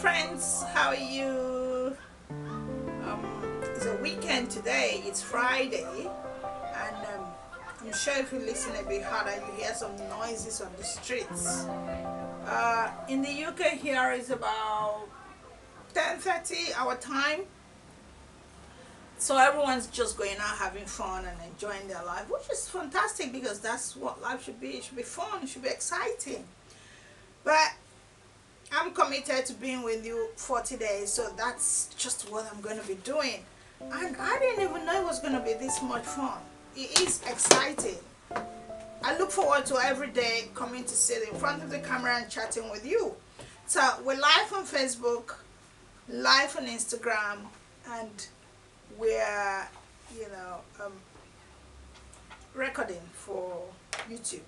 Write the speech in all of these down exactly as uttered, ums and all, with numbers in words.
friends, how are you? Um, it's a weekend today, it's Friday, and um, I'm sure if you listen a bit harder you hear some noises on the streets. Uh, in the U K here is about ten thirty our time, so everyone's just going out having fun and enjoying their life, which is fantastic because that's what life should be. It should be fun, it should be exciting. But I'm committed to being with you forty days, so that's just what I'm going to be doing. And I didn't even know it was going to be this much fun. It is exciting. I look forward to every day coming to sit in front of the camera and chatting with you. So we're live on Facebook, live on Instagram, and we're, you know, um, recording for YouTube.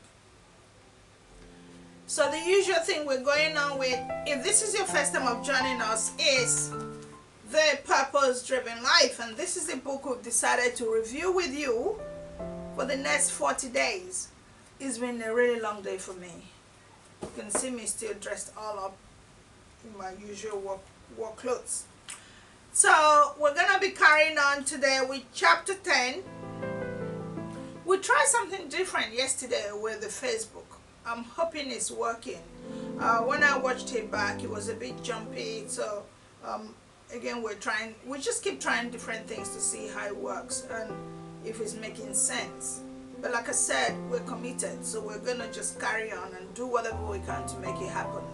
So the usual thing we're going on with, if this is your first time of joining us, is The Purpose-Driven Life. And this is the book we've decided to review with you for the next forty days. It's been a really long day for me. You can see me still dressed all up in my usual work, work clothes. So we're going to be carrying on today with chapter ten. We tried something different yesterday with the Facebook. I'm hoping it's working. Uh, when I watched it back, it was a bit jumpy. So um, again, we're trying, we just keep trying different things to see how it works and if it's making sense. But like I said, we're committed. So we're going to just carry on and do whatever we can to make it happen.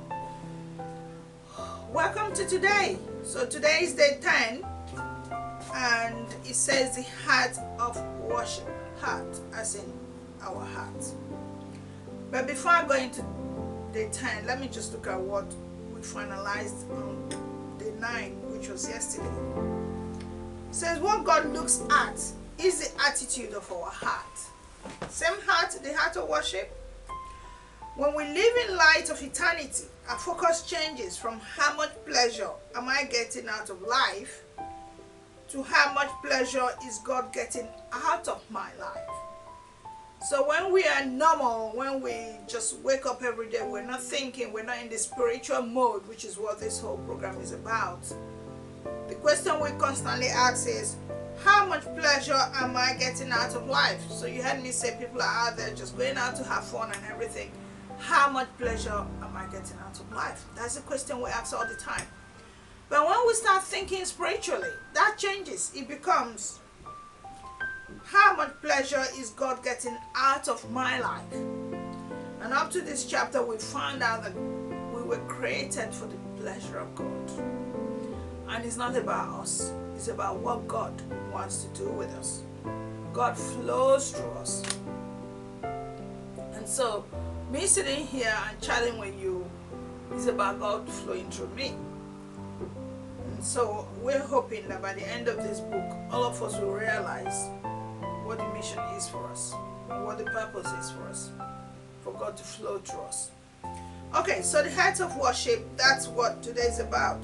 Welcome to today. So today is day ten. And it says the heart of worship. Heart, as in our heart. But before I go into day ten, let me just look at what we finalized on day nine, which was yesterday. It says what God looks at is the attitude of our heart. Same heart, the heart of worship. When we live in light of eternity, our focus changes from how much pleasure am I getting out of life to how much pleasure is God getting out of my life. So when we are normal, when we just wake up every day, we're not thinking, we're not in the spiritual mode, which is what this whole program is about. The question we constantly ask is, how much pleasure am I getting out of life? So you heard me say people are out there just going out to have fun and everything. How much pleasure am I getting out of life? That's the question we ask all the time. But when we start thinking spiritually, that changes. It becomes, how much pleasure is God getting out of my life? And up to this chapter, we found out that we were created for the pleasure of God. And it's not about us. It's about what God wants to do with us. God flows through us. And so, me sitting here and chatting with you is about God flowing through me. And so, we're hoping that by the end of this book, all of us will realize what the mission is for us, and what the purpose is for us, for God to flow through us. Okay, so the heart of worship, that's what today is about.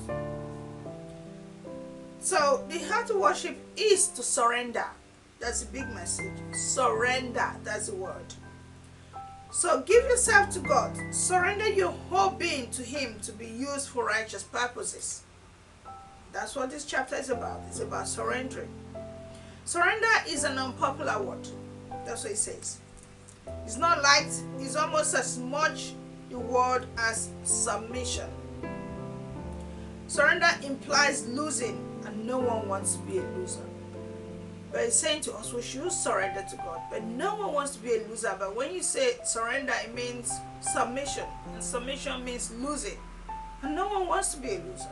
So the heart of worship is to surrender. That's a big message. Surrender, that's the word. So give yourself to God. Surrender your whole being to Him to be used for righteous purposes. That's what this chapter is about. It's about surrendering. Surrender is an unpopular word. That's what it says. It's not liked. It's almost as much the word as submission. Surrender implies losing, and no one wants to be a loser. But it's saying to us we should surrender to God. But no one wants to be a loser. But when you say surrender, it means submission. And submission means losing. And no one wants to be a loser.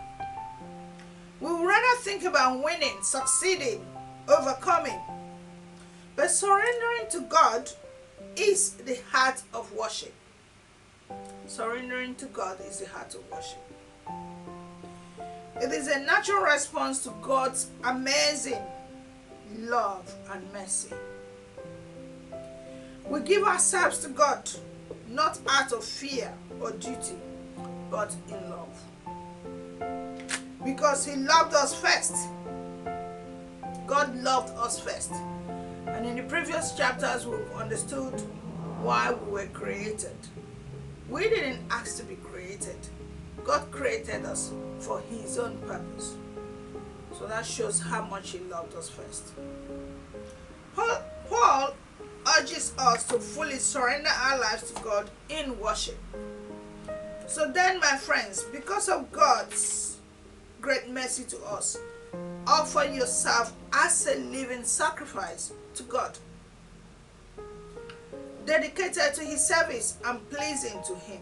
We would rather think about winning, succeeding, overcoming. But surrendering to God is the heart of worship. Surrendering to God is the heart of worship. It is a natural response to God's amazing love and mercy. We give ourselves to God not out of fear or duty, but in love. Because He loved us first. God loved us first. And in the previous chapters, we've understood why we were created. We didn't ask to be created. God created us for his own purpose. So that shows how much he loved us first. Paul, Paul urges us to fully surrender our lives to God in worship. So then, my friends, because of God's great mercy to us, offer yourself as a living sacrifice to God, dedicated to his service and pleasing to him.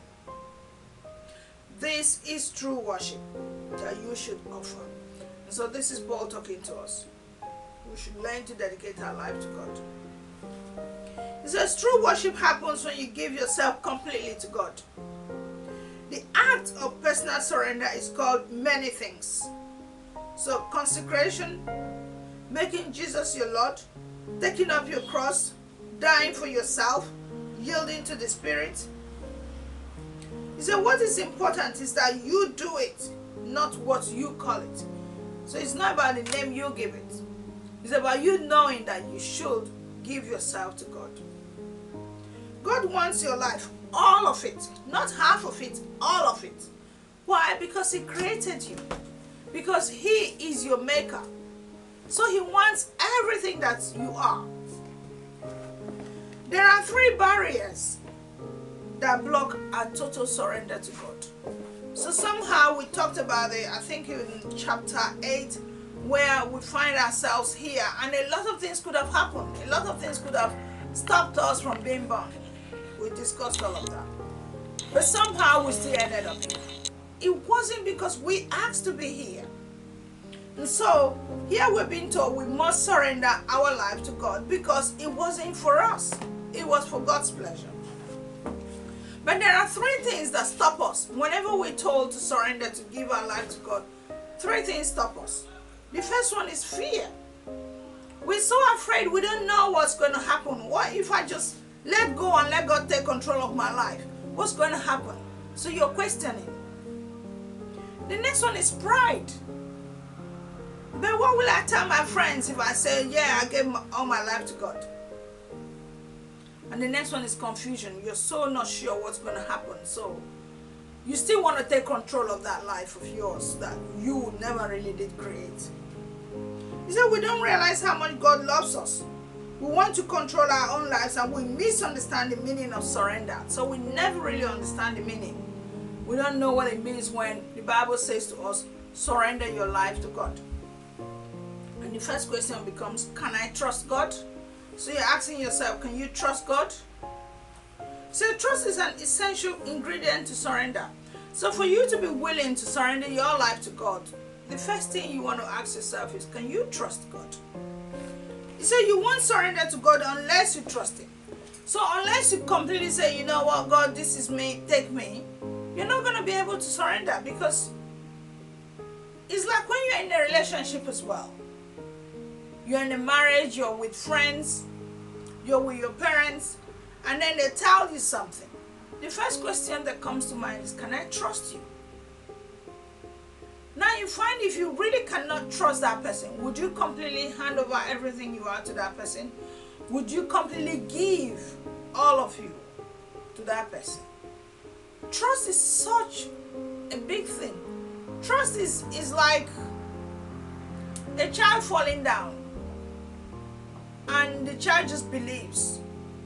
This is true worship that you should offer. And so this is Paul talking to us. We should learn to dedicate our life to God. He says true worship happens when you give yourself completely to God. The act of personal surrender is called many things. So consecration, making Jesus your Lord, taking up your cross, dying for yourself, yielding to the Spirit. He said what is important is that you do it, not what you call it. So it's not about the name you give it. It's about you knowing that you should give yourself to God. God wants your life, all of it, not half of it, all of it. Why? Because he created you. Because he is your maker. So he wants everything that you are. There are three barriers that block our total surrender to God. So somehow we talked about it, I think in chapter eight, where we find ourselves here, and a lot of things could have happened. A lot of things could have stopped us from being born. We discussed all of that. But somehow we still ended up here. It wasn't because we asked to be here. And so here we're being told we must surrender our life to God because it wasn't for us. It was for God's pleasure. But there are three things that stop us. Whenever we're told to surrender, to give our life to God, three things stop us. The first one is fear. We're so afraid we don't know what's going to happen. What if I just let go and let God take control of my life? What's going to happen? So you're questioning. The next one is pride. But what will I tell my friends if I say, yeah, I gave my, all my life to God? And the next one is confusion. You're so not sure what's going to happen. So you still want to take control of that life of yours that you never really did create. He said we don't realize how much God loves us. We want to control our own lives and we misunderstand the meaning of surrender. So we never really understand the meaning. We don't know what it means when the Bible says to us, surrender your life to God. And the first question becomes, can I trust God? So you're asking yourself, can you trust God? So trust is an essential ingredient to surrender. So for you to be willing to surrender your life to God, the first thing you want to ask yourself is, can you trust God? He said you won't surrender to God unless you trust him. So unless you completely say, you know what, God, this is me, take me, you're not going to be able to surrender, because it's like when you're in a relationship as well. You're in a marriage, you're with friends, you're with your parents, and then they tell you something. The first question that comes to mind is, can I trust you? Now you find if you really cannot trust that person, would you completely hand over everything you are to that person? Would you completely give all of you to that person? Trust is such a big thing. Trust is, is like a child falling down and the child just believes.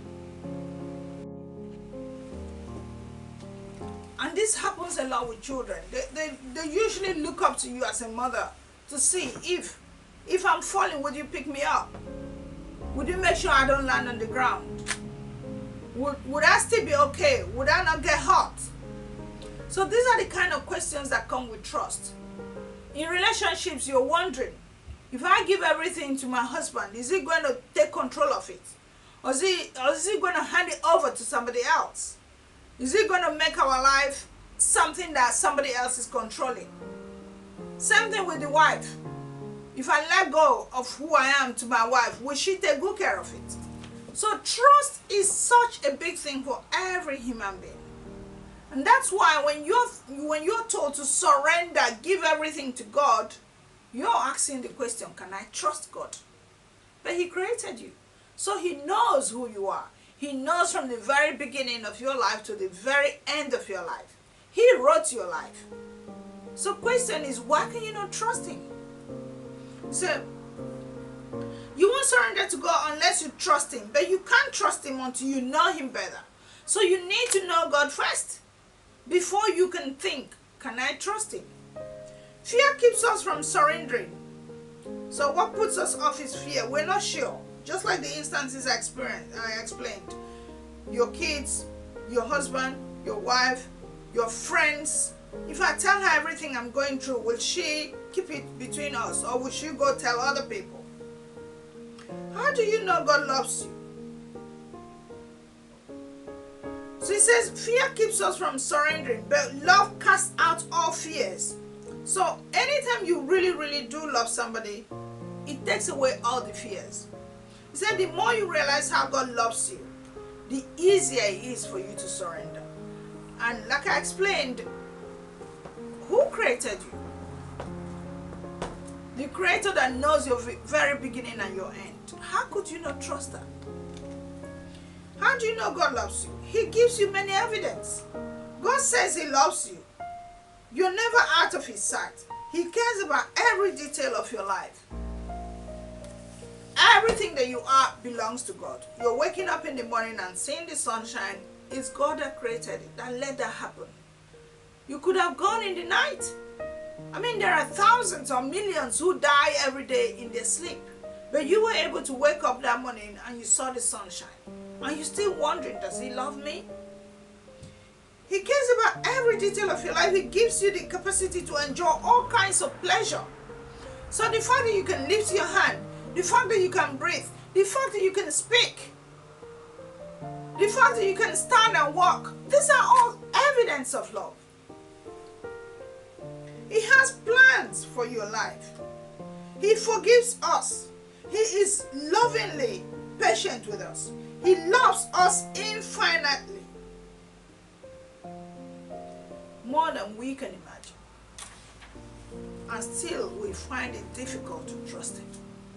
And this happens a lot with children. They, they, they usually look up to you as a mother to see if, if I'm falling, would you pick me up? Would you make sure I don't land on the ground? Would, would I still be okay? Would I not get hurt? So these are the kind of questions that come with trust. In relationships, you're wondering, if I give everything to my husband, is he going to take control of it? Or is he, or is he going to hand it over to somebody else? Is he going to make our life something that somebody else is controlling? Same thing with the wife. If I let go of who I am to my wife, will she take good care of it? So trust is such a big thing for every human being. And that's why when you're, when you're told to surrender, give everything to God, you're asking the question, can I trust God? But he created you. So he knows who you are. He knows from the very beginning of your life to the very end of your life. He wrote your life. So question is, why can you not trust him? So you won't surrender to God unless you trust him, but you can't trust him until you know him better. So you need to know God first before you can think, can I trust him? Fear keeps us from surrendering. So what puts us off is fear. We're not sure. Just like the instances I experienced, I explained. Your kids, your husband, your wife, your friends. If I tell her everything I'm going through, will she keep it between us, or will she go tell other people? How do you know God loves you? So he says, fear keeps us from surrendering, but love casts out all fears. So anytime you really, really do love somebody, it takes away all the fears. He said, the more you realize how God loves you, the easier it is for you to surrender. And like I explained, who created you? The creator that knows your very beginning and your end. How could you not trust that? How do you know God loves you? He gives you many evidence. God says he loves you. You're never out of his sight. He cares about every detail of your life. Everything that you are belongs to God. You're waking up in the morning and seeing the sunshine. It's God that created it, that let that happen. You could have gone in the night. I mean, there are thousands or millions who die every day in their sleep. But you were able to wake up that morning and you saw the sunshine. And you're still wondering, does he love me? He cares about every detail of your life. He gives you the capacity to enjoy all kinds of pleasure. So the fact that you can lift your hand, the fact that you can breathe, the fact that you can speak, the fact that you can stand and walk, these are all evidence of love. He has plans for your life. He forgives us. He is lovingly patient with us. He loves us infinitely. More than we can imagine. And still we find it difficult to trust him.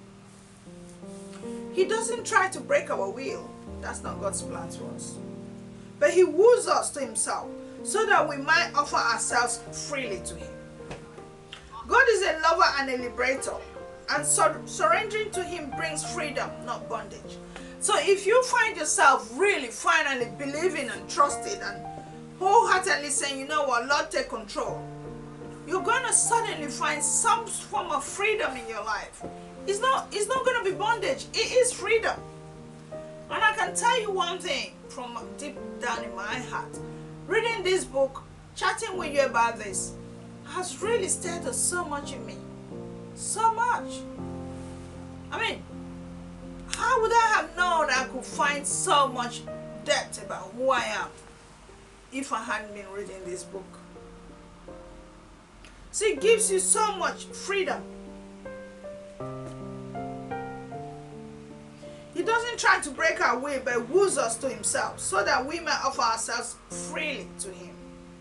He doesn't try to break our will. That's not God's plan for us. But he woos us to himself so that we might offer ourselves freely to him. God is a lover and a liberator. And sur surrendering to him brings freedom, not bondage. So if you find yourself really finally believing and trusting and wholeheartedly saying, you know what, Lord, take control, you're going to suddenly find some form of freedom in your life. It's not, it's not going to be bondage. It is freedom. And I can tell you one thing from deep down in my heart. Reading this book, chatting with you about this, has really stirred us so much in me. So much. I mean, how would I have known I could find so much depth about who I am if I hadn't been reading this book? So it gives you so much freedom. He doesn't try to break our will, but woos us to himself so that we may offer ourselves freely to him.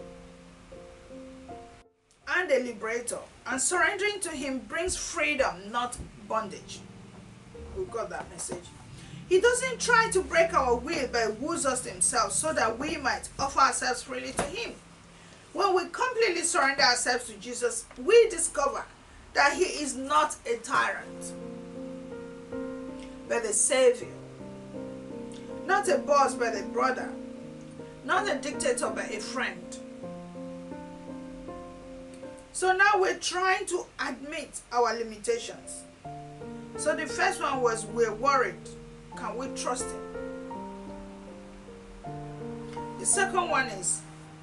And a liberator. And surrendering to him brings freedom, not bondage. We got that message. He doesn't try to break our will, but woos us to himself so that we might offer ourselves freely to him. When we completely surrender ourselves to Jesus, we discover that he is not a tyrant, but a savior. Not a boss, but a brother. Not a dictator, but a friend. So now we're trying to admit our limitations. So the first one was, we're worried. Can we trust him? The second one is,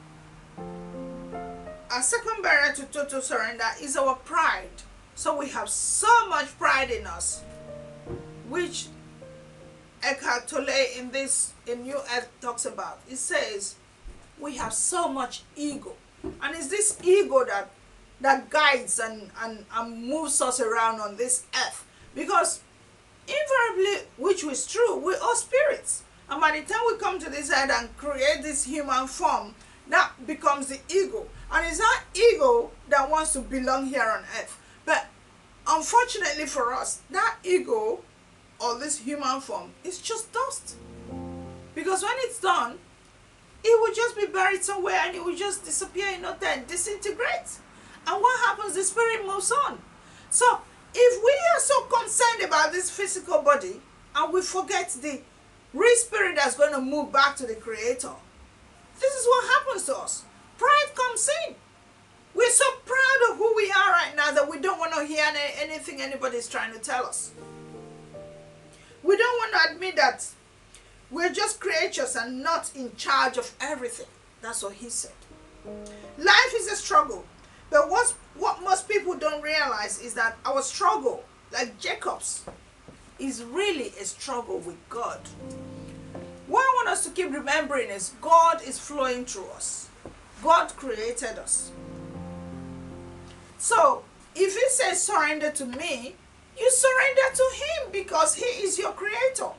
our second barrier to total surrender is our pride. So we have so much pride in us, which Eckhart Tolle in this in New Earth talks about. It says we have so much ego, and it's this ego that that guides and, and, and moves us around on this earth. Because invariably, which is true, we're all spirits. And by the time we come to this earth and create this human form, that becomes the ego. And it's that ego that wants to belong here on earth. But unfortunately for us, that ego or this human form is just dust. Because when it's done, it will just be buried somewhere and it will just disappear, you know, then disintegrate. And what happens? The spirit moves on. So if we are so concerned about this physical body and we forget the real spirit that's going to move back to the Creator, this is what happens to us. Pride comes in. We're so proud of who we are right now that we don't want to hear anything anybody's trying to tell us. We don't want to admit that we're just creatures and not in charge of everything. That's what he said. Life is a struggle. But what's, what most people don't realize is that our struggle, like Jacob's, is really a struggle with God. What I want us to keep remembering is God is flowing through us. God created us. So, if he says surrender to me, you surrender to him because he is your creator.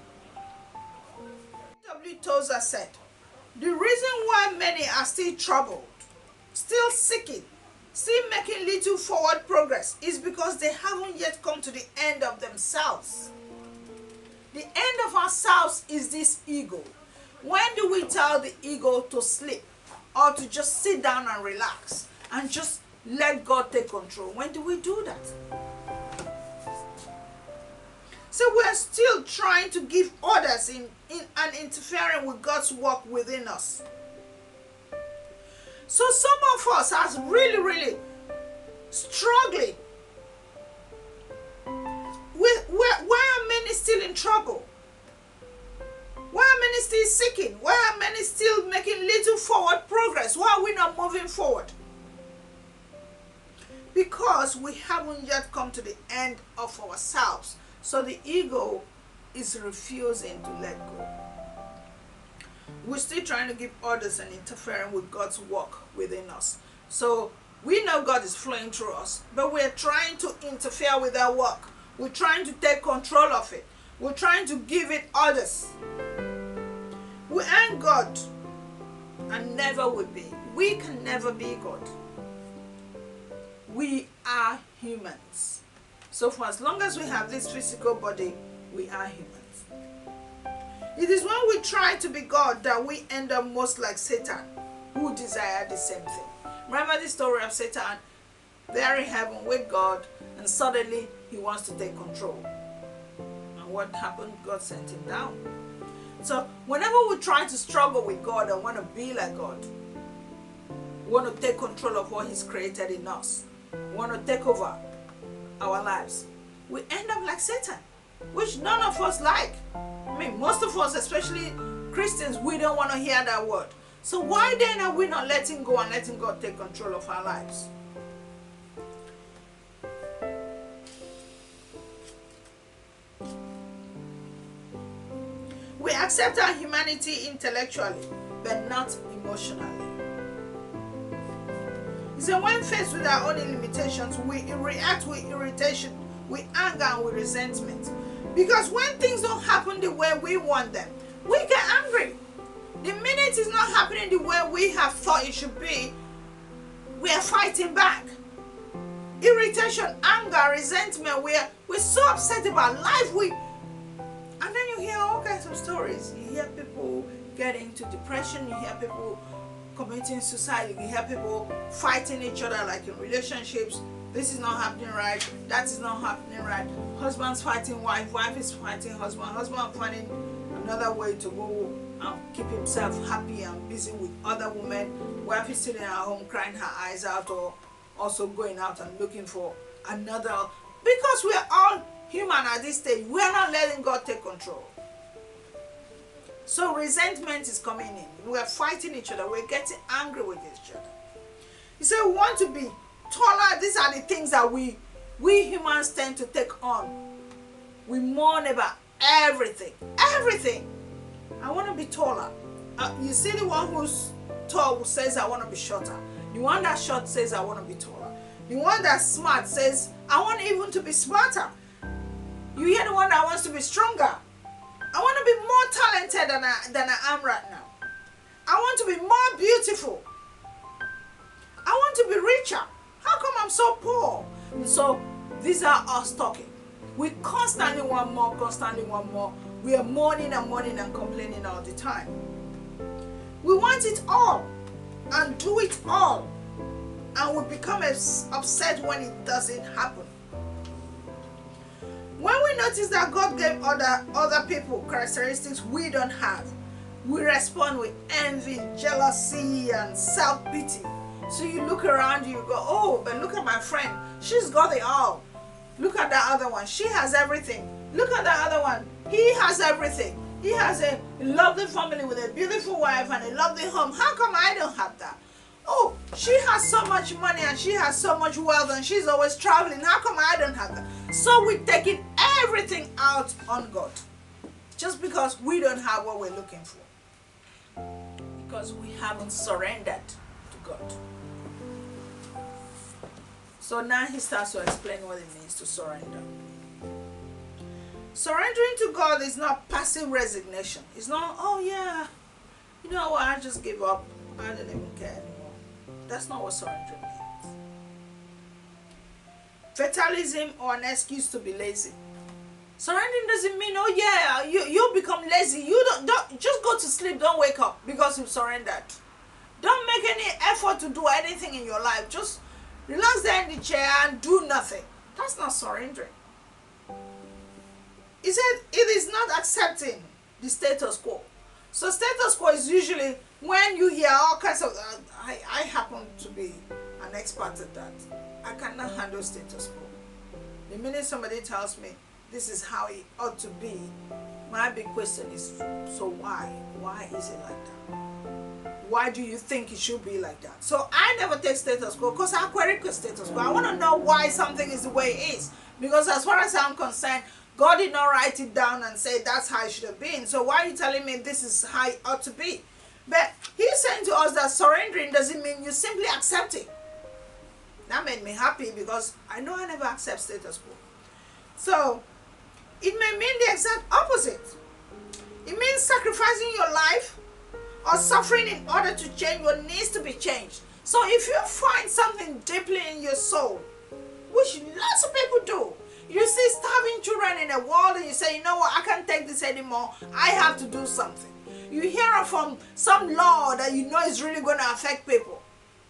W. Tozer said, the reason why many are still troubled, still seeking, still making little forward progress is because they haven't yet come to the end of themselves. The end of ourselves is this ego. When do we tell the ego to sleep or to just sit down and relax and just let God take control? When do we do that? So we're still trying to give orders in, in and interfering with God's work within us. So some of us are really, really struggling. With, where, why are many still in trouble? Why are many still seeking? Why are many still making little forward progress? Why are we not moving forward? Because we haven't yet come to the end of ourselves. So the ego is refusing to let go. We're still trying to give orders and interfering with God's work within us. So we know God is flowing through us, but we're trying to interfere with our work. We're trying to take control of it. We're trying to give it orders. We aren't God and never will be. We can never be God. We are humans. So for as long as we have this physical body, we are humans. It is when we try to be God that we end up most like Satan, who desired the same thing. Remember the story of Satan? There in heaven with God, and suddenly he wants to take control. And what happened? God sent him down. So whenever we try to struggle with God and want to be like God, we want to take control of what he's created in us, we want to take over our lives, we end up like Satan, which none of us like. I mean, most of us, especially Christians, we don't want to hear that word. So why then are we not letting go and letting God take control of our lives? We accept our humanity intellectually, but not emotionally. So when faced with our own limitations, we react with irritation, with anger, and with resentment. Because when things don't happen the way we want them, we get angry. The minute it's not happening the way we have thought it should be, we are fighting back. Irritation, anger, resentment, we're, we're so upset about life. We, and then you hear all kinds of stories. You hear people get into depression, you hear people committing suicide, you hear people fighting each other like in relationships. This is not happening right, that is not happening right. Husband's fighting wife, wife is fighting husband, husband finding another way to go and keep himself happy and busy with other women. Wife is sitting at home crying her eyes out, or also going out and looking for another. Because we are all human at this stage, we are not letting God take control. So resentment is coming in. We are fighting each other. We're getting angry with each other. He said we want to be taller. These are the things that we, we humans tend to take on. We mourn about everything. Everything. I want to be taller. Uh, you see the one who's tall says, I want to be shorter. The one that's short says, I want to be taller. The one that's smart says, I want even to be smarter. You hear the one that wants to be stronger. I want to be more talented than I, than I am right now. I want to be more beautiful. I want to be richer. How come I'm so poor? So these are us talking. We constantly want more, constantly want more. We are mourning and mourning and complaining all the time. We want it all and do it all. and we become upset when it doesn't happen. When we notice that God gave other other people characteristics we don't have, we respond with envy, jealousy, and self-pity. So you look around you, you go, oh, but look at my friend, she's got it all. Look at that other one, she has everything. Look at that other one, he has everything. He has a lovely family with a beautiful wife and a lovely home. How come I don't have that? Oh, she has so much money and she has so much wealth and she's always traveling. How come I don't have that? So we're taking everything out on God just because we don't have what we're looking for. Because we haven't surrendered to God. So now he starts to explain what it means to surrender. Surrendering to God is not passive resignation. It's not, oh yeah, you know what, I just give up. I don't even care anymore. That's not what surrendering means. Fatalism or an excuse to be lazy. Surrendering doesn't mean, oh yeah, you, you become lazy. You don't, don't just go to sleep, don't wake up because you've surrendered. Don't make any effort to do anything in your life. Just relax there in the chair and do nothing. That's not surrendering. He said it is not accepting the status quo. So status quo is usually when you hear all kinds of, uh, I, I happen to be an expert at that. I cannot handle status quo. The minute somebody tells me this is how it ought to be, my big question is, so why? Why is it like that? Why do you think it should be like that? So I never take status quo because I query status quo. I want to know why something is the way it is. Because as far as I'm concerned, God did not write it down and say that's how it should have been. So why are you telling me this is how it ought to be? But he's saying to us that surrendering doesn't mean you simply accepting. That made me happy because I know I never accept status quo. So it may mean the exact opposite. It means sacrificing your life or suffering in order to change what needs to be changed. So if you find something deeply in your soul, which lots of people do, you see starving children in the world and you say, you know what, I can't take this anymore. I have to do something. You hear from some law that you know is really going to affect people.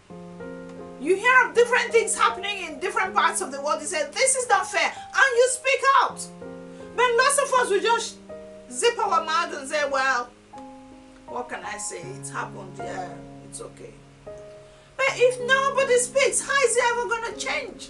You hear of different things happening in different parts of the world. You say, this is not fair. And you speak out. But lots of us will just zip our mouth and say, well, what can I say? It's happened. Yeah, it's okay. But if nobody speaks, how is it ever going to change?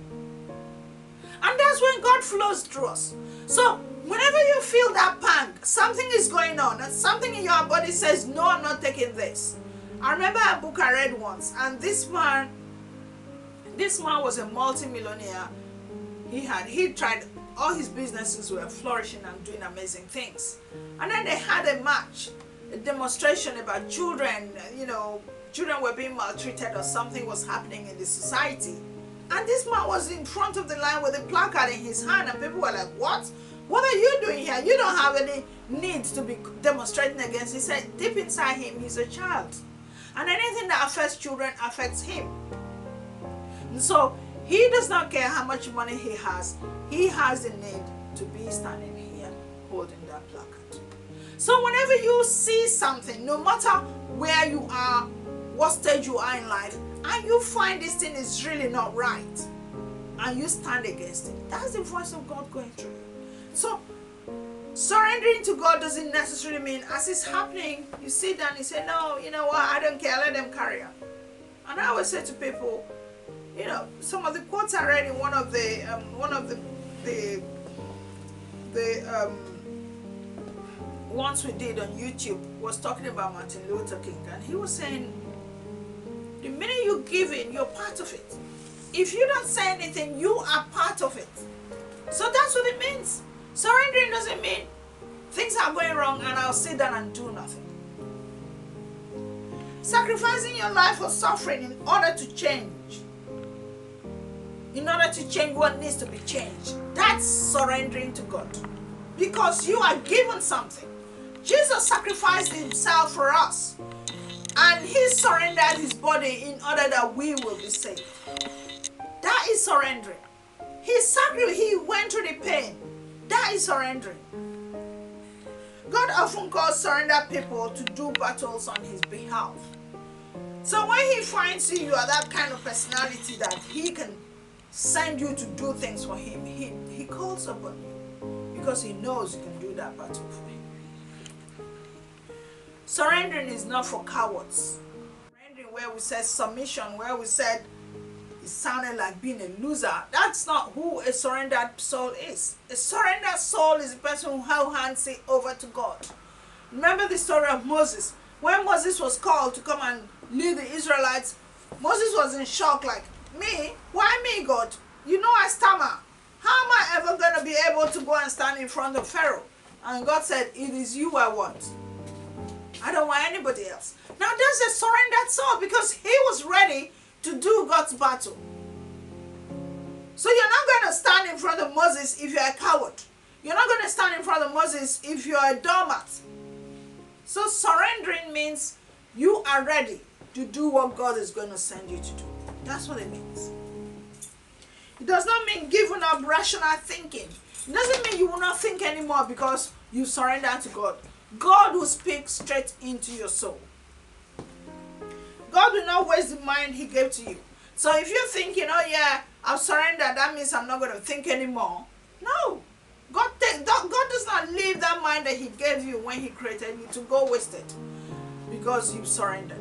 And that's when God flows through us. So whenever you feel that pang, something is going on, and something in your body says, no, I'm not taking this. I remember a book I read once, and this man, this man was a multi-millionaire. He had, he tried, all his businesses were flourishing and doing amazing things. And then they had a match, a demonstration about children, you know, children were being maltreated or something was happening in the society. And this man was in front of the line with a placard in his hand, and people were like, what? What are you doing here? You don't have any need to be demonstrating against. He said, deep inside him, he's a child. And anything that affects children affects him. And so he does not care how much money he has. He has the need to be standing here holding that placard. So whenever you see something, no matter where you are, what stage you are in life, and you find this thing is really not right, and you stand against it, that's the voice of God going through you. So surrendering to God doesn't necessarily mean as it's happening, you sit down and you say, no, you know what, I don't care, let them carry on. And I always say to people, you know, some of the quotes I read in one of the um, one of the the the um, ones we did on YouTube was talking about Martin Luther King, and he was saying, the minute you give in, you're part of it. If you don't say anything, you are part of it. So that's what it means. Surrendering doesn't mean things are going wrong and I'll sit down and do nothing. Sacrificing your life or suffering in order to change. In order to change what needs to be changed. That's surrendering to God. Because you are given something. Jesus sacrificed himself for us. And he surrendered his body in order that we will be saved. That is surrendering. He sacrificed, he went through the pain. That is surrendering. God often calls surrendered people to do battles on his behalf. So when he finds you, you are that kind of personality that he can send you to do things for him. He, he calls upon you because he knows you can do that battle for him. Surrendering is not for cowards. Surrendering where we said submission, where we said it sounded like being a loser. That's not who a surrendered soul is. A surrendered soul is a person who hands it over to God. Remember the story of Moses. When Moses was called to come and lead the Israelites, Moses was in shock, like, me? Why me, God? You know I stammer. How am I ever going to be able to go and stand in front of Pharaoh? And God said, it is you I want. I don't want anybody else. Now there's a surrendered soul because he was ready to do God's battle. So you're not going to stand in front of Moses if you're a coward. You're not going to stand in front of Moses if you're a doormat. So surrendering means you are ready to do what God is going to send you to do. That's what it means. It does not mean giving up rational thinking. It doesn't mean you will not think anymore because you surrender to God. God will speak straight into your soul. God will not waste the mind he gave to you. So if you're thinking, oh yeah, I've surrendered, that means I'm not going to think anymore. No. God, take, God does not leave that mind that he gave you when he created you to go wasted because you've surrendered.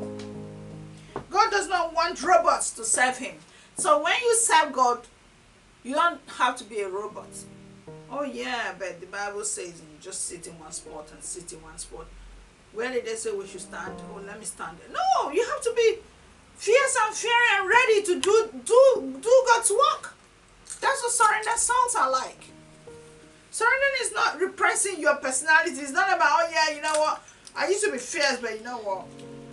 God does not want robots to serve him. So when you serve God, you don't have to be a robot. Oh yeah, but the Bible says you just sit in one spot and sit in one spot. Where did they say we should stand? Oh, let me stand there. No, you have to be fierce and fiery and ready to do, do, do God's work. That's what surrender souls are like. Surrendering is not repressing your personality. It's not about, oh yeah, you know what? I used to be fierce, but you know what?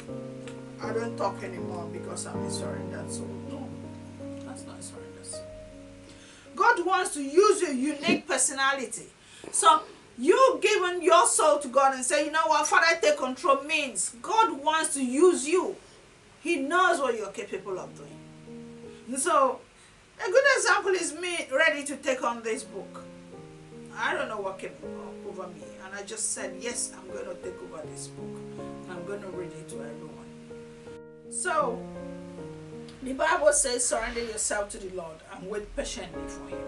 I don't talk anymore because I'm a surrendered soul. No, that's not a surrendered soul. God wants to use your unique personality. So you giving your soul to God and say, you know what, Father, take control means God wants to use you. He knows what you're capable of doing. And so a good example is me ready to take on this book. I don't know what came over me, and I just said, yes, I'm going to take over this book. I'm going to read it to everyone. So, the Bible says, surrender yourself to the Lord and wait patiently for him.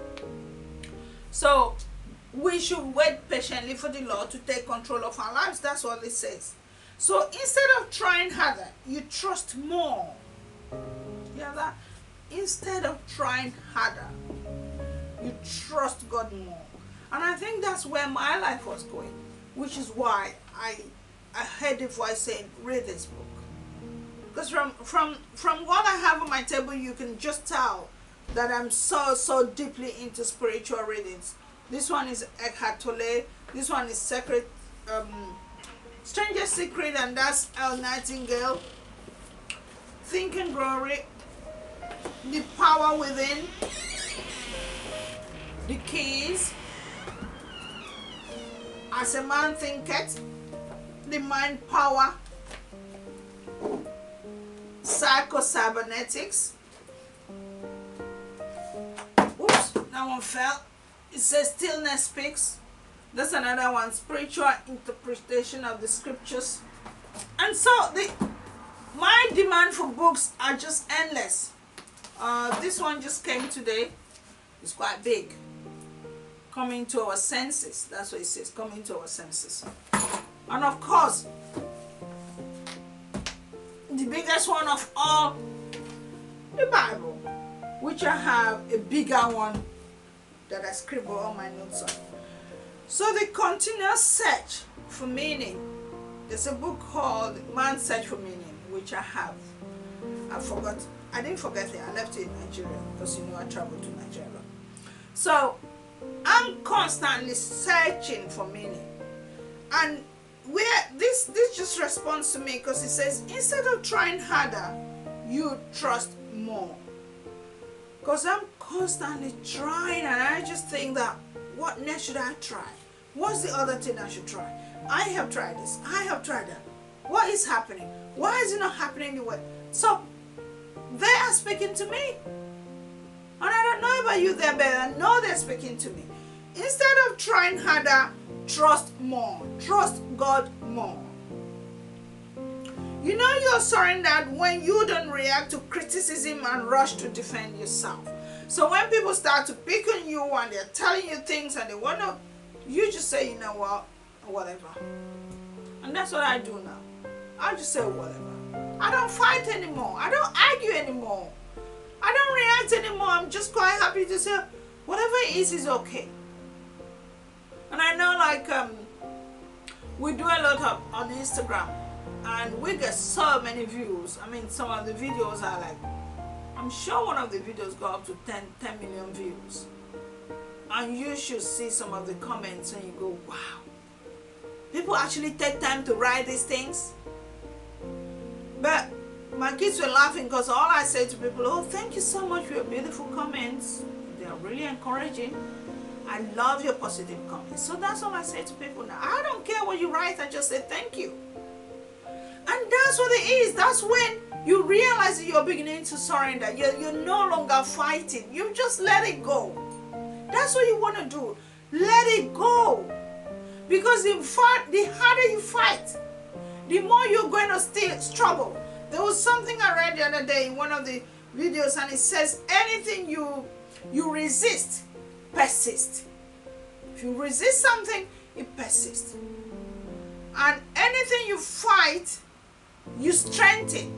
So, we should wait patiently for the Lord to take control of our lives. That's what it says. So, instead of trying harder, you trust more. You know that? Instead of trying harder, you trust God more. And I think that's where my life was going, which is why I I heard the voice saying, read this book. Because from, from, from what I have on my table, you can just tell that I'm so, so deeply into spiritual readings. This one is Eckhart Tolle. This one is Secret, um, Stranger Secret, and that's El Nightingale. Think and Grow Rich. The Power Within. The Keys. As a Man Thinketh. The Mind Power. Psycho-Cybernetics. Oops, that one fell. It says Stillness Speaks. That's another one. Spiritual Interpretation of the Scriptures. And so the my demand for books are just endless. Uh, this one just came today. It's quite big. Coming to our senses. That's what it says. Coming to our senses. And of course, the biggest one of all, the Bible, which I have a bigger one that I scribble all my notes on. So the continuous search for meaning. There's a book called Man's Search for Meaning, which I have. I forgot. I didn't forget it. I left it in Nigeria because you know I traveled to Nigeria. So I'm constantly searching for meaning. And where this this just responds to me because it says instead of trying harder, you trust more. Because I'm constantly trying and I just think that what next should I try? What's the other thing I should try? I have tried this. I have tried that. What is happening? Why is it not happening the way? So they are speaking to me. And I don't know about you there, but I know they're speaking to me. Instead of trying harder, trust more. Trust God more. You know you're surrendered when you don't react to criticism and rush to defend yourself. So when people start to pick on you and they're telling you things and they want to, you just say, you know what, whatever. And that's what I do now. I just say whatever. I don't fight anymore. I don't argue anymore. I don't react anymore. I'm just quite happy to say whatever it is is okay. And I know, like, um, we do a lot of on Instagram and we get so many views. I mean, some of the videos are like, I'm sure one of the videos go up to ten, ten million views. And you should see some of the comments and you go, wow. People actually take time to write these things. But my kids were laughing because all I say to people, oh, thank you so much for your beautiful comments. They are really encouraging. I love your positive comments. So that's all I say to people now. I don't care what you write, I just say thank you. And that's what it is. That's when you realize that you're beginning to surrender. You're, you're no longer fighting. You just let it go. That's what you want to do. Let it go. Because the, fight, the harder you fight, the more you're going to still struggle. There was something I read the other day in one of the videos, and it says anything you, you resist, persist. If you resist something, it persists. And anything you fight, you strengthen.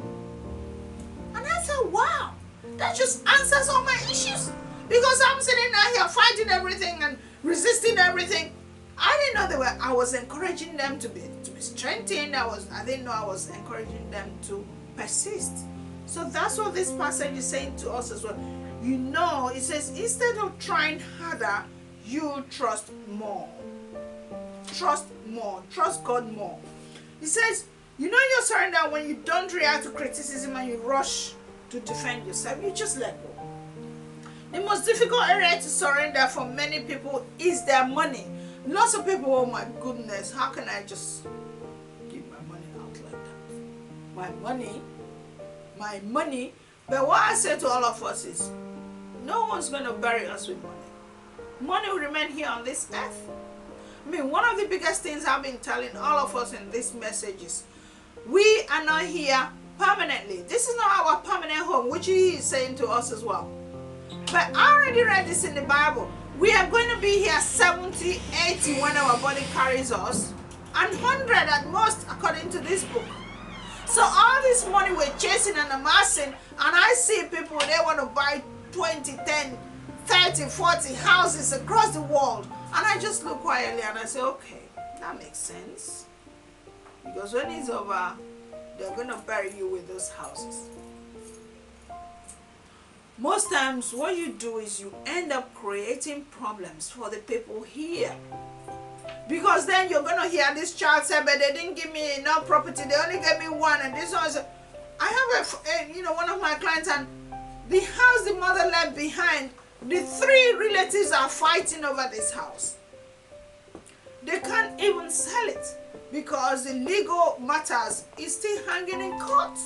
And I thought, wow, that just answers all my issues. Because I'm sitting out here fighting everything and resisting everything. I didn't know they were, I was encouraging them to be to be strengthened. I was I didn't know I was encouraging them to persist. So that's what this passage is saying to us as well. You know, it says instead of trying harder, you trust more. Trust more. Trust God more. It says, you know you're surrendered when you don't react to criticism and you rush to defend yourself. You just let go. The most difficult area to surrender for many people is their money. Lots of people, oh my goodness, how can I just give my money out like that? My money, my money. But what I say to all of us is, no one's going to bury us with money. Money will remain here on this earth. I mean, one of the biggest things I've been telling all of us in this message is, we are not here permanently. This is not our permanent home, which he is saying to us as well. But I already read this in the Bible. We are going to be here seventy, eighty when our body carries us, and one hundred at most according to this book. So all this money we're chasing and amassing, and I see people, they want to buy twenty, ten, thirty, forty houses across the world. And I just look quietly and I say, okay, that makes sense. Because when it's over, they're going to bury you with those houses. Most times what you do is you end up creating problems for the people here. Because then you're going to hear this child say, but they didn't give me enough property, they only gave me one, and this one is, I have a, you know, one of my clients, and the house the mother left behind, the three relatives are fighting over this house. They can't even sell it because the legal matters is still hanging in court.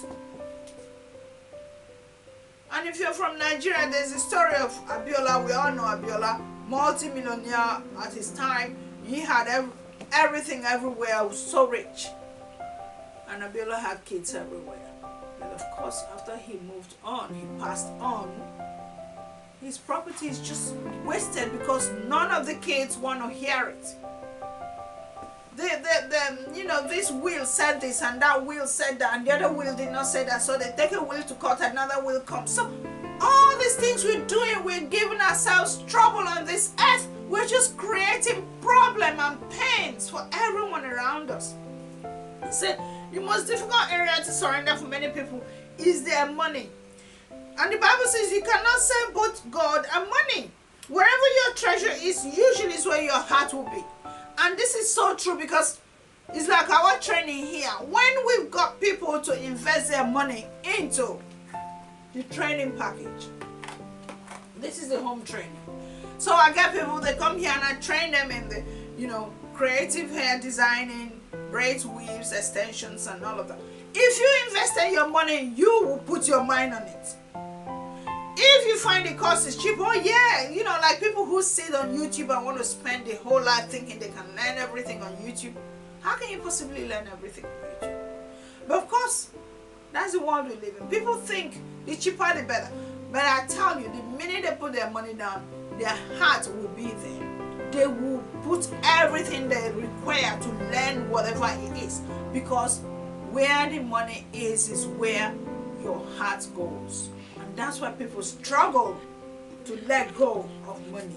And if you're from Nigeria, there's a story of Abiola. We all know Abiola, multi-millionaire at his time. He had ev everything everywhere, was so rich. And Abiola had kids everywhere. But of course, after he moved on, he passed on, his property is just wasted because none of the kids want to hear it. The, the, the, you know, this will said this and that will said that and the other will did not say that, so they take a will to court, another will come. So all these things we're doing, we're giving ourselves trouble on this earth. We're just creating problem and pains for everyone around us. He said the most difficult area to surrender for many people is their money. And the Bible says you cannot serve both God and money. Wherever your treasure is, usually is where your heart will be. And this is so true because it's like our training here. When we've got people to invest their money into the training package, this is the home training. So I get people, they come here and I train them in the, you know, creative hair designing, braids, weaves, extensions, and all of that. If you invested your money, you will put your mind on it. If you find the cost is cheap, oh yeah, you know, like people who sit on YouTube and want to spend their whole life thinking they can learn everything on YouTube. How can you possibly learn everything on YouTube? But of course, that's the world we live in. People think the cheaper the better. But I tell you, the minute they put their money down, their heart will be there. They will put everything they require to learn whatever it is. Because where the money is, is where your heart goes. And that's why people struggle to let go of money.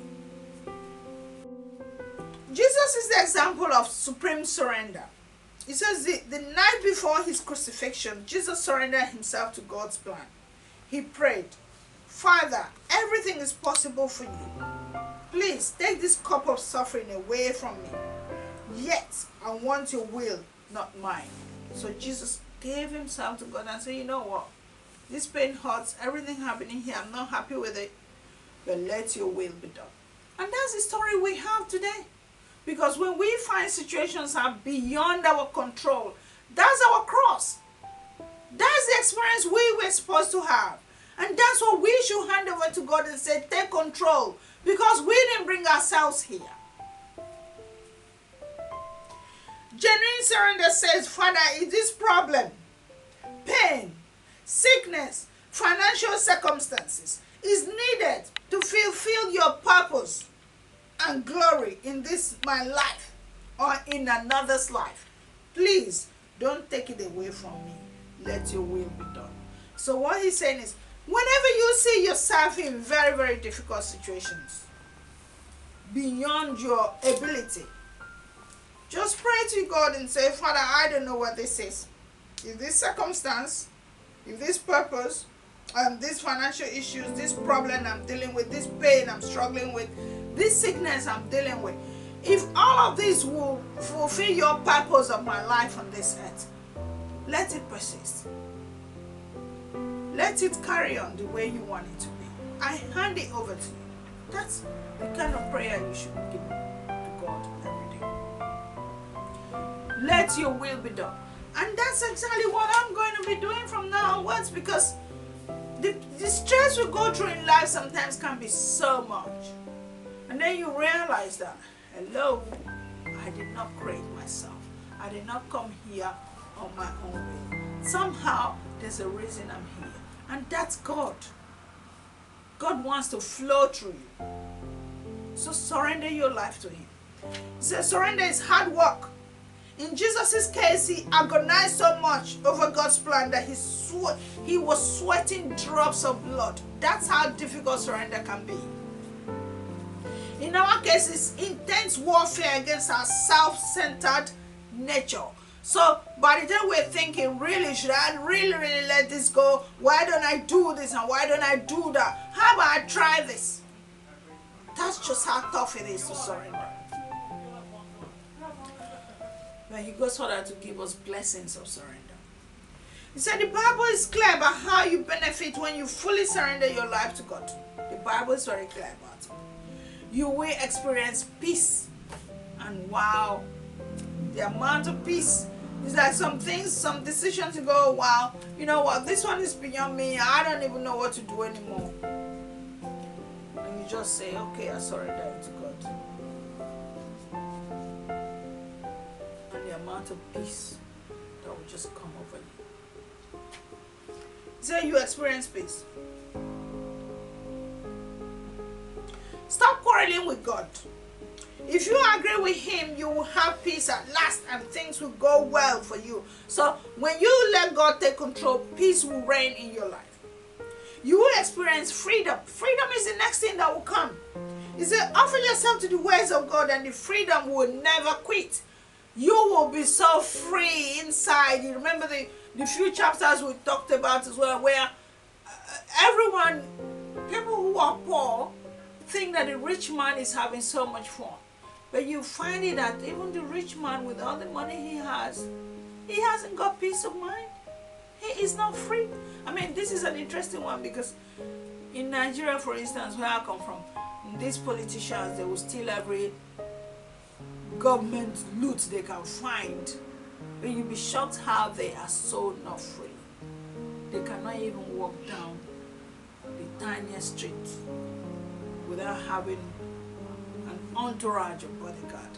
Jesus is the example of supreme surrender. He says the, the night before his crucifixion, Jesus surrendered himself to God's plan. He prayed, Father, everything is possible for you. Please take this cup of suffering away from me. Yet, I want your will, not mine. So Jesus gave himself to God and said, you know what? This pain hurts. Everything happening here, I'm not happy with it. But let your will be done. And that's the story we have today. Because when we find situations are beyond our control, that's our cross. That's the experience we were supposed to have. And that's what we should hand over to God and say, take control. Because we didn't bring ourselves here. Genuine surrender says, Father, is this problem, pain, sickness, financial circumstances is needed to fulfill your purpose and glory in this my life or in another's life. Please don't take it away from me. Let your will be done. So what he's saying is, whenever you see yourself in very, very difficult situations, beyond your ability, just pray to God and say, Father, I don't know what this is. If this circumstance, if this purpose, um, these financial issues, this problem I'm dealing with, this pain I'm struggling with, this sickness I'm dealing with, if all of this will fulfill your purpose of my life on this earth, let it persist. Let it carry on the way you want it to be. I hand it over to you. That's the kind of prayer you should give to God every day. Let your will be done. And that's exactly what I'm going to be doing from now onwards, because the, the stress we go through in life sometimes can be so much. And then you realize that, hello, I did not create myself. I did not come here on my own way. Somehow, there's a reason I'm here. And that's God. God wants to flow through you. So surrender your life to him. He says surrender is hard work. In Jesus' case, he agonized so much over God's plan that he, swe he was sweating drops of blood. That's how difficult surrender can be. In our case, it's intense warfare against our self-centered nature. So by the time we're thinking, really, should I really, really let this go? Why don't I do this and why don't I do that? How about I try this? That's just how tough it is to surrender. But he goes further to give us blessings of surrender. He said the Bible is clear about how you benefit when you fully surrender your life to God. The Bible is very clear about it. You will experience peace. And wow, the amount of peace. It's like some things, some decisions you go, wow, you know what, this one is beyond me. I don't even know what to do anymore. And you just say, okay, I surrender it to God. And the amount of peace that will just come over you. So you experience peace. Stop quarreling with God. If you agree with him, you will have peace at last and things will go well for you. So when you let God take control, peace will reign in your life. You will experience freedom. Freedom is the next thing that will come. He said, offer yourself to the ways of God and the freedom will never quit. You will be so free inside. You remember the, the few chapters we talked about as well, where uh, everyone, people who are poor, think that the rich man is having so much fun. But you find it that even the rich man with all the money he has, he hasn't got peace of mind. He is not free. I mean, this is an interesting one because in Nigeria, for instance, where I come from, these politicians, they will steal every government loot they can find. But you'll be shocked how they are so not free. They cannot even walk down the tiniest street without having an entourage of bodyguard.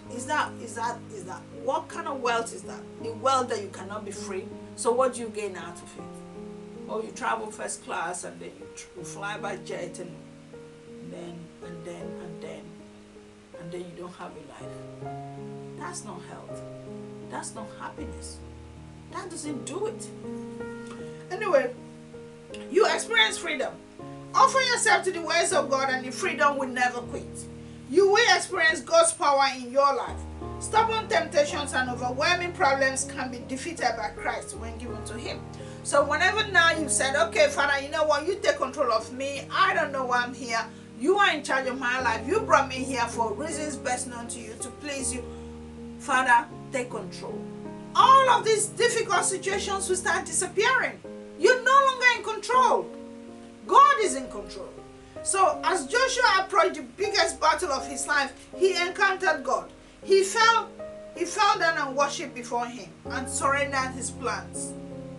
Is that, is that, is that, what kind of wealth is that? The wealth that you cannot be free. So what do you gain out of it? Or you travel first class and then you, tr- you fly by jet and, and then, and then, and then, and then you don't have a life. That's not health. That's not happiness. That doesn't do it. Anyway, you experience freedom. Offer yourself to the ways of God and the freedom will never quit. You will experience God's power in your life. Stubborn temptations and overwhelming problems can be defeated by Christ when given to Him. So whenever now you said, okay, Father, you know what, you take control of me. I don't know why I'm here. You are in charge of my life. You brought me here for reasons best known to you, to please you. Father, take control. All of these difficult situations will start disappearing. You're no longer in control. God is in control. So as Joshua approached the biggest battle of his life, he encountered God. He fell, he fell down and worshipped before Him and surrendered his plans.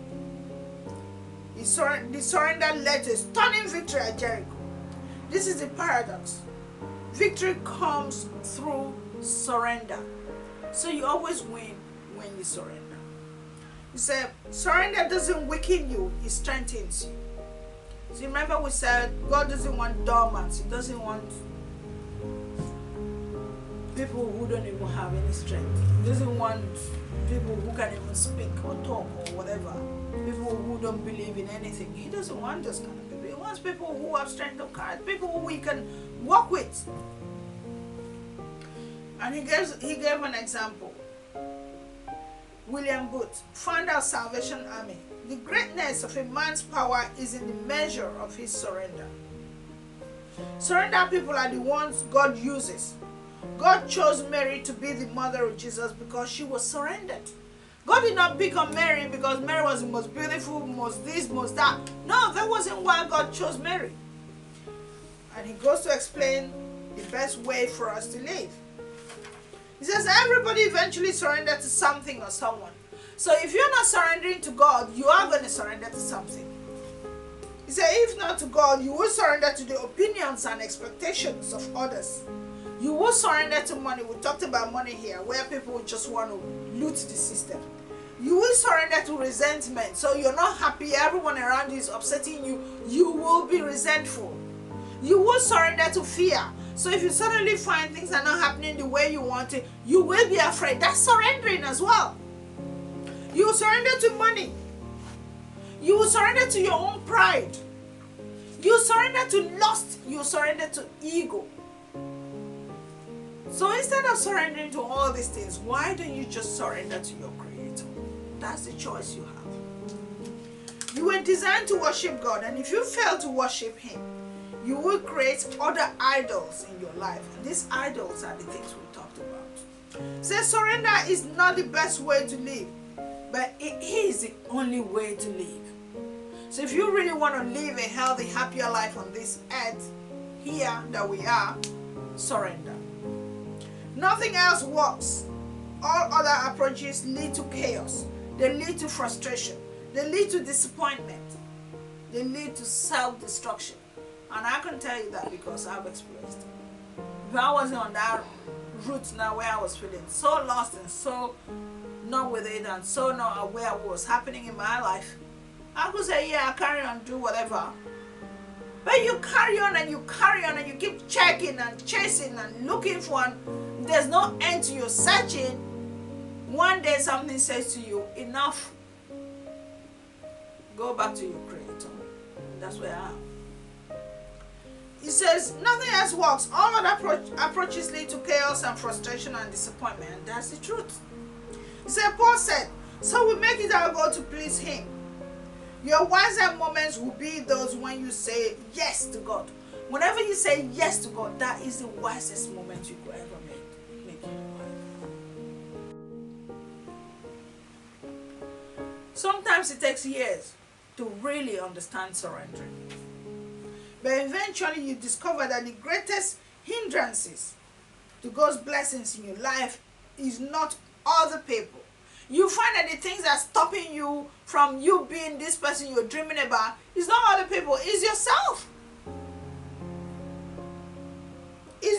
He sur- the surrender led to a stunning victory at Jericho. This is the paradox. Victory comes through surrender. So you always win when you surrender. He said, surrender doesn't weaken you, it strengthens you. So remember we said God doesn't want dormants. He doesn't want people who don't even have any strength. He doesn't want people who can even speak or talk or whatever. People who don't believe in anything. He doesn't want those kind of people. He wants people who have strength of character, people who we can work with. And he gives he gave an example. William Booth, founder of Salvation Army. The greatness of a man's power is in the measure of his surrender. Surrender people are the ones God uses. God chose Mary to be the mother of Jesus because she was surrendered. God did not pick on Mary because Mary was the most beautiful, most this, most that. No, that wasn't why God chose Mary. And he goes to explain the best way for us to live. He says everybody eventually surrenders to something or someone. So if you're not surrendering to God, you are going to surrender to something. He said if not to God, you will surrender to the opinions and expectations of others. You will surrender to money. We talked about money here, where people just want to loot the system. You will surrender to resentment. So you're not happy, everyone around you is upsetting you. You will be resentful. You will surrender to fear. So if you suddenly find things are not happening the way you want it, you will be afraid. That's surrendering as well. You will surrender to money. You will surrender to your own pride. You will surrender to lust. You will surrender to ego. So instead of surrendering to all these things, why don't you just surrender to your Creator? That's the choice you have. You were designed to worship God, and if you fail to worship Him, you will create other idols in your life. And these idols are the things we talked about. So surrender is not the best way to live, but it is the only way to live. So if you really want to live a healthy, happier life on this earth, here that we are, surrender. Nothing else works. All other approaches lead to chaos. They lead to frustration. They lead to disappointment. They lead to self-destruction. And I can tell you that because I've experienced it. If I wasn't on that route now where I was feeling so lost and so not with it and so not aware of what was happening in my life, I could say, yeah, carry on, do whatever. But you carry on and you carry on and you keep checking and chasing and looking for, and there's no end to your searching. One day something says to you, enough. Go back to your Creator. That's where I am. He says, nothing else works. All other approach, approaches lead to chaos and frustration and disappointment. And that's the truth. He said, Paul said, so we make it our goal to please Him. Your wiser moments will be those when you say yes to God. Whenever you say yes to God, that is the wisest moment you could ever make, make in your life. Sometimes it takes years to really understand surrendering. But eventually you discover that the greatest hindrances to God's blessings in your life is not other people. You find that the things that are stopping you from you being this person you're dreaming about is not other people, it's yourself. It's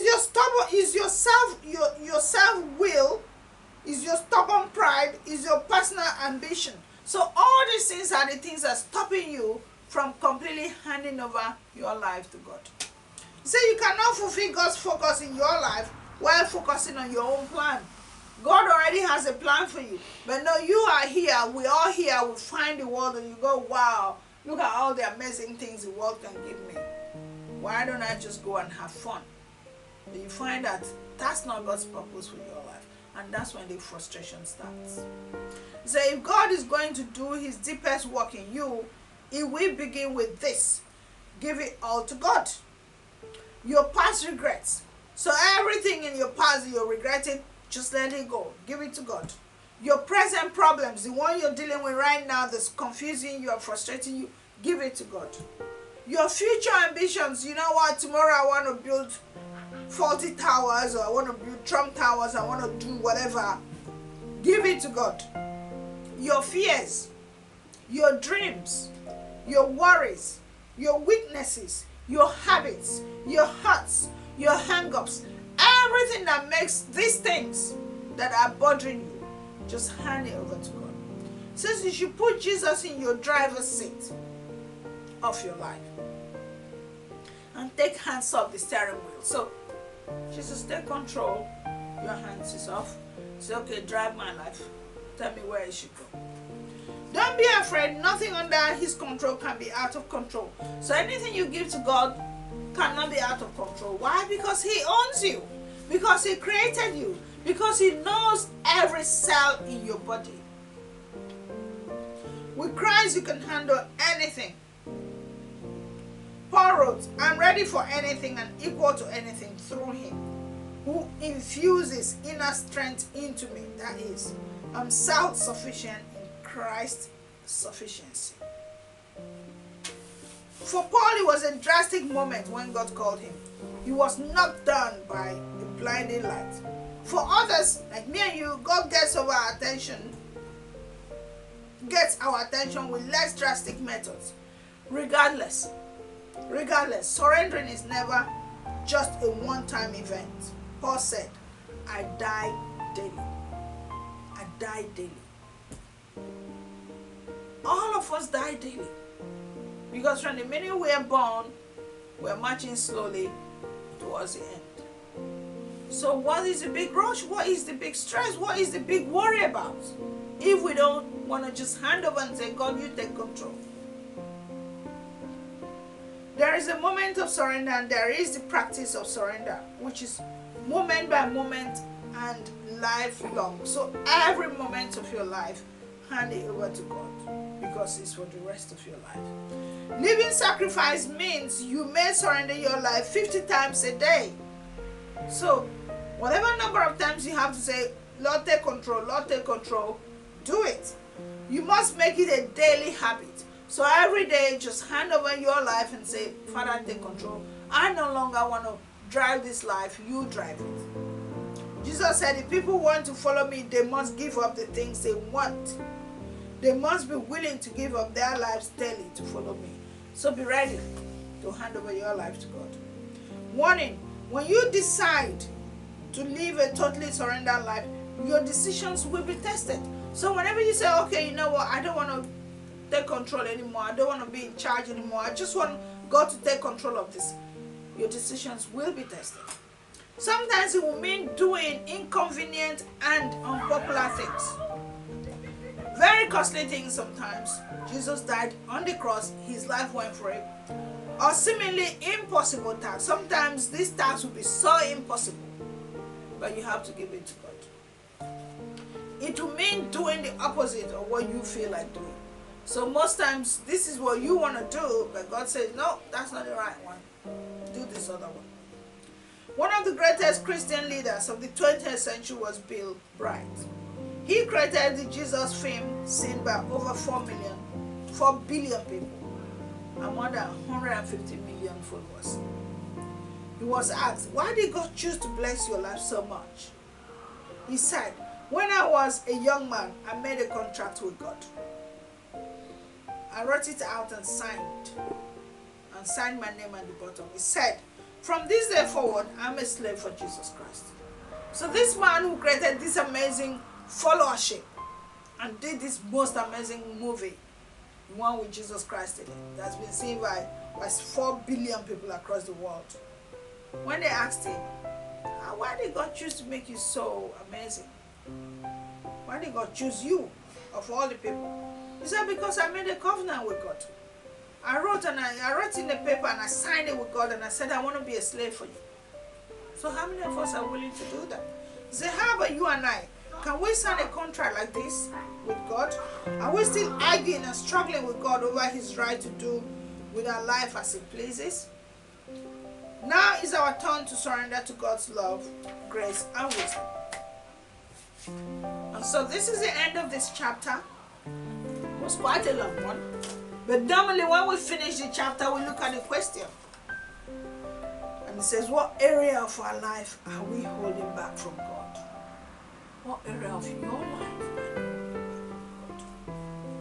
your stubborn, is your self, your your self will, is your stubborn pride, is your personal ambition. So all these things are the things that are stopping you from completely handing over your life to God. So you cannot fulfill God's focus in your life while focusing on your own plan. God already has a plan for you. But no, you are here, we all here, we find the world and you go, wow, look at all the amazing things the world can give me. Why don't I just go and have fun? But you find that that's not God's purpose for your life. And that's when the frustration starts. So if God is going to do his deepest work in you, it will begin with this. Give it all to God. Your past regrets. So everything in your past you're regretting, just let it go. Give it to God. Your present problems, the one you're dealing with right now that's confusing you or frustrating you, give it to God. Your future ambitions, you know what, tomorrow I want to build forty towers, or I want to build Trump towers, I want to do whatever. Give it to God. Your fears, your dreams, your worries, your weaknesses, your habits, your hurts, your hang-ups, everything that makes these things that are bothering you, just hand it over to God. It says you should put Jesus in your driver's seat of your life and take hands off the steering wheel. So Jesus, take control. Your hands is off. Say, okay, drive my life. Tell me where I should go. Don't be afraid. Nothing under his control can be out of control. So anything you give to God cannot be out of control. Why? Because he owns you. Because he created you. Because he knows every cell in your body. With Christ you can handle anything. Paul wrote, I'm ready for anything and equal to anything through him who infuses inner strength into me. That is, I'm self-sufficient in Christ's sufficiency. For Paul, it was a drastic moment when God called him. He was knocked down by the blinding light. For others, like me and you, God gets our attention, gets our attention with less drastic methods. Regardless, regardless, surrendering is never just a one-time event. Paul said, I die daily. I die daily. All of us die daily. Because from the minute we are born, we're marching slowly towards the end. So what is the big rush? What is the big stress? What is the big worry about? If we don't want to just hand over and say, God, you take control. There is a moment of surrender and there is the practice of surrender, which is moment by moment and lifelong. So every moment of your life, hand it over to God because it's for the rest of your life. Living sacrifice means you may surrender your life fifty times a day. So whatever number of times you have to say, Lord, take control, Lord, take control, do it. You must make it a daily habit. So every day, just hand over your life and say, Father, take control. I no longer want to drive this life, you drive it. Jesus said, if people want to follow me, they must give up the things they want. They must be willing to give up their lives daily to follow me. So be ready to hand over your life to God. Warning, when you decide to live a totally surrendered life, your decisions will be tested. So whenever you say, okay, you know what, I don't want to take control anymore, I don't want to be in charge anymore, I just want God to take control of this, your decisions will be tested. Sometimes it will mean doing inconvenient and unpopular things. Very costly things sometimes. Jesus died on the cross, his life went for it. Or seemingly impossible tasks. Sometimes these tasks will be so impossible, but you have to give it to God. It will mean doing the opposite of what you feel like doing. So most times this is what you want to do, but God says, no, that's not the right one. Do this other one. One of the greatest Christian leaders of the twentieth century was Bill Bright. He created the Jesus film seen by over four million, four billion people and more than one hundred fifty million followers. He was asked, why did God choose to bless your life so much? He said, when I was a young man, I made a contract with God. I wrote it out and signed, and signed my name at the bottom. He said, from this day forward, I'm a slave for Jesus Christ. So this man who created this amazing followership and did this most amazing movie, the one with Jesus Christ in it, that's been seen by, by four billion people across the world. When they asked him, why did God choose to make you so amazing? Why did God choose you of all the people? He said, because I made a covenant with God. I wrote and I, I wrote in the paper and I signed it with God and I said, I want to be a slave for you. So how many of us are willing to do that? He said, how about you and I? Can we sign a contract like this with God? Are we still arguing and struggling with God over his right to do with our life as he pleases? Now is our turn to surrender to God's love, grace, and wisdom. And so this is the end of this chapter. It was quite a long one. But normally when we finish the chapter, we look at the question. And it says, what area of our life are we holding back from God? What area of your life are you holding back from God?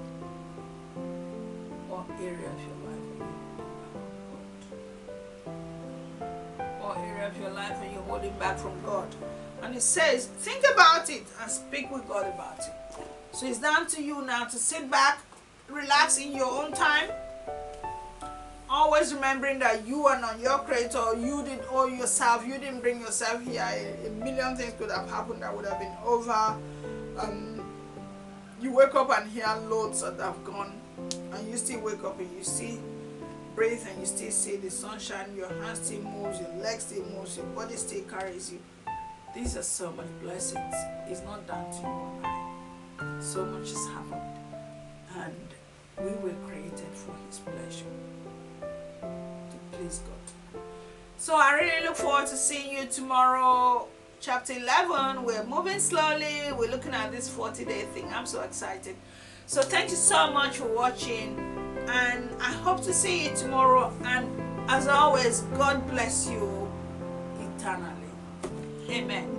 What area of your life are you holding back from God? What area of your life are you holding back from God? And it says, think about it and speak with God about it. So it's down to you now to sit back, relax in your own time. Always remembering that you are not your creator. You did all yourself. You didn't bring yourself here. A, a million things could have happened that would have been over. Um, you wake up and hear loads that have gone. And you still wake up and you still breathe and you still see the sunshine. Your hand still moves. Your legs still moves. Your body still carries you. These are so much blessings. It's not down to you and I. So much has happened. And we were created for his pleasure. Please God. So I really look forward to seeing you tomorrow, chapter eleven. We're moving slowly. We're looking at this forty day thing. I'm so excited. So thank you so much for watching, and I hope to see you tomorrow. And as always, God bless you eternally. Amen.